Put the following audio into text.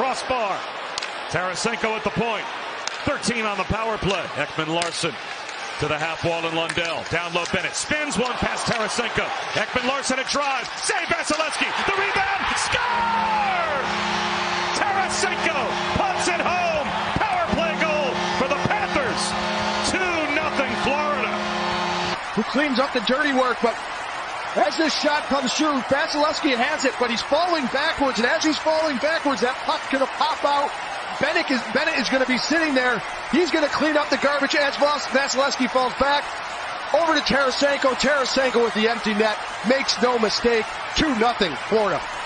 crossbar. Tarasenko at the point. 13 on the power play. Ekman-Larsson to the half wall and Lundell. Down low, Bennett spins one past Tarasenko. Ekman-Larsson a drive. Save Vasilevsky. The rebound. Score! Tarasenko punts it home. Power play goal for the Panthers. 2-0 Florida. Who cleans up the dirty work, but as this shot comes through, Vasilevsky has it, but he's falling backwards, and as he's falling backwards, that puck's going to pop out. Bennett is going to be sitting there. He's going to clean up the garbage as Vasilevsky falls back. Over to Tarasenko. Tarasenko with the empty net. Makes no mistake. 2-0 Florida.